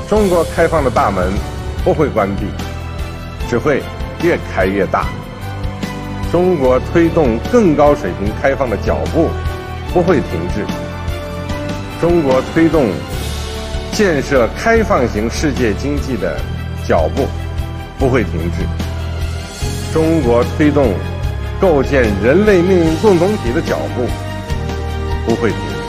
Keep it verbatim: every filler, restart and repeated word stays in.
中国开放的大门不会关闭，只会越开越大。中国推动更高水平开放的脚步不会停滞。中国推动建设开放型世界经济的脚步不会停滞。中国推动构建人类命运共同体的脚步不会停滞。